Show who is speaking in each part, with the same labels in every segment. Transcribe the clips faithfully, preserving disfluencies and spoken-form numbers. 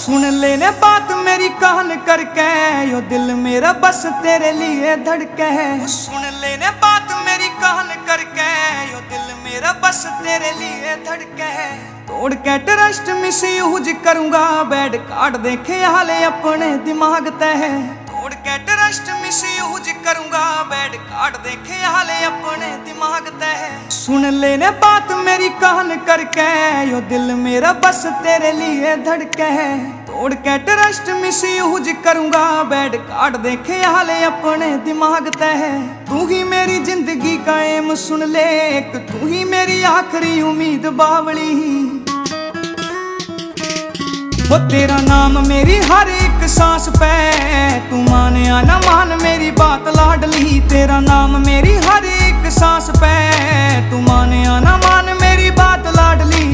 Speaker 1: सुन लेने बात मेरी कान करके, यो दिल मेरा बस तेरे लिए धड़के है। सुन लेने बात मेरी कान करके, यो दिल मेरा बस तेरे लिए धड़के है। तोड़ के ट्रस्ट मिस यूज करूंगा, बेड कार्ड देखे हाले अपने दिमाग तय। तोड़ के ट्रस्ट मिस यूज करूंगा, बेड कार्ड देखे हाले अपने दिमाग तय। सुन लेने बात मेरी कान करके, यो दिल मेरा बस तेरे लिए धड़के है। तोड़ के ट्रस्ट मिस यूज करूंगा, बेड कार्ड देखे हाले अपने दिमाग तय। तू ही मेरी जिंदगी का एम सुन ले, एक तू ही मेरी आखिरी उम्मीद बावली। वो तेरा नाम मेरी हर एक सांस पे, तू मान या ना मान मेरी बात लाडली। तेरा नाम मेरी हर एक सांस पे, तू मान या ना मान मेरी बात लाडली।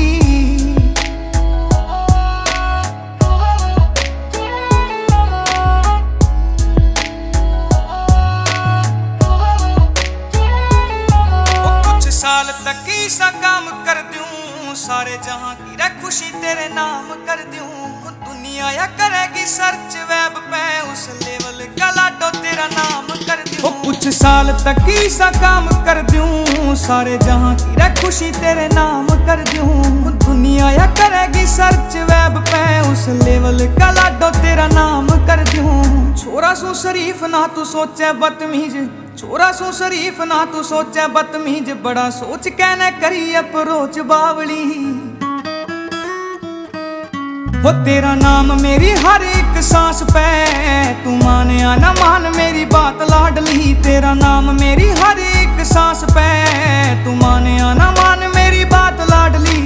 Speaker 1: कुछ साल तक ऐसा काम कर दूं, सारे जहां की रे खुशी तेरे नाम कर दूं। दुनिया या करेगी सर्च वेब पे, उस लेवल का लाडो तेरा नाम कर दूं। कुछ साल तक ऐसा काम कर दूं, सारे जहां की रे खुशी तेरे नाम कर दूं। दुनिया या करेगी सर्च वेब पे, उस लेवल का लाडो तेरा नाम कर दूं। छोरा सू शरीफ ना तू सोचे बदतमीज, छोरा सू शरीफ ना तू सोचे बदतमीज। बड़ा सोच कहने करी अप्रोच बावली। वो तेरा नाम मेरी हर एक सांस पे, तू मान या ना मान मेरी बात लाडली। तेरा नाम मेरी हर एक सांस पे, तू मान या ना मान मेरी बात लाडली।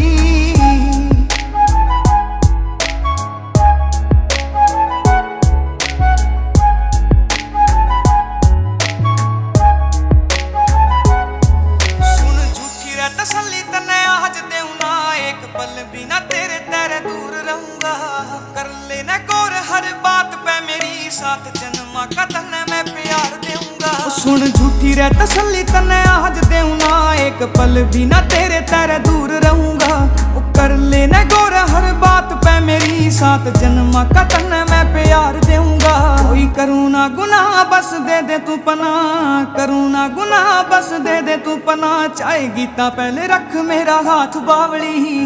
Speaker 1: तसल्ली तने आज देऊ ना, एक पल भी ना तेरे तेरे दूर रहूंगा। कर लेना गौर हर बात पे मेरी, साथ जन्मा का तने मैं प्यार देऊंगा। सुन झूठी रे तसल्ली तने आज देऊ ना, एक पल भी ना तेरे तेरे दूर रहूंगा। कर लेना गौर हर बात पे मेरी, साथ जन्मा का तने मैं प्यार देऊंगा। कोई करूँ ना गुनाह बस दे दे तू पना, करूँ ना गुनाह बस दे दे तू पना। चाहे गीता पहले रख मेरा हाथ बावली।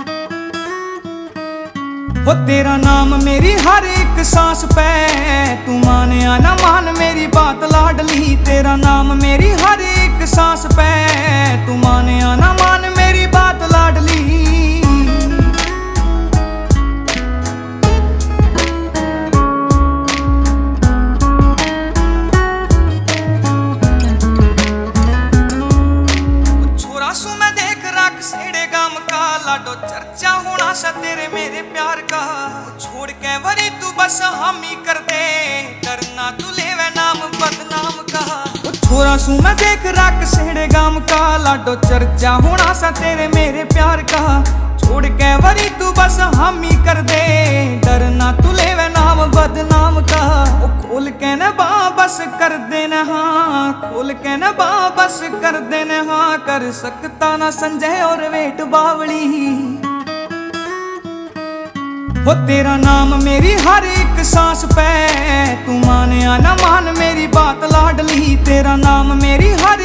Speaker 1: वो तेरा नाम मेरी हर एक सांस पे, तू मान या ना मान मेरी बात लाडली। तेरा नाम मेरी हर एक सांस पे, तू मान या ना मान मेरी बात लाडली। लाडो चर्चा होना सा तेरे मेरे प्यार का। छोड़ के वरी तू बस हामी कर दे, डरना तू लेवे नाम बदनाम का। छोरा सू मैं देख रख सेड़े गाम का, लाडो चर्चा होना सा तेरे मेरे प्यार का। छोड़ के वरी तू बस हामी कर दे, डरना तू लेवे नाम बदनाम का। ओ खोल के न बा बस कर देना हाँ, खोल के न बा बस कर देना हाँ। कर सकता ना संजय और वेट बावली। वो तेरा नाम मेरी हर एक सांस पे, तू मान या ना मान मेरी बात लाडली। तेरा नाम मेरी हर